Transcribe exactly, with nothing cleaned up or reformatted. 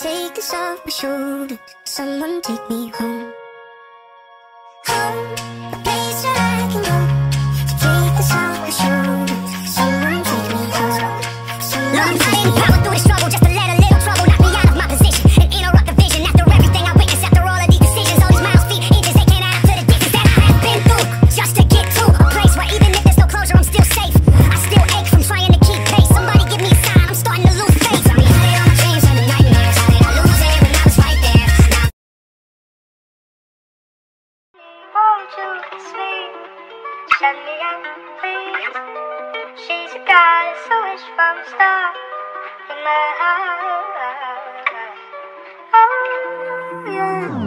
Take this off my shoulders, someone take me home. Home, a place that I can go. So take this off my shoulders, someone take me home. Someone Look, I'm fighting power through the struggle just to let a little trouble knock me out of my position and interrupt the vision. After everything I witnessed, after all of these decisions, all these miles, feet, inches, they can't add up to the distance that I have been through. Just to get to a place where even if there's no closure, I'm still safe. I still ache from trying to keep pace. Somebody give me a sign, I'm starting to lose faith. Tell me how did all my dreams turn to nightmares? How did I lose it when I was right there? Now won't you sleep? Shut me up, please. She's a goddess, a wish from a star in my heart. Oh, yeah.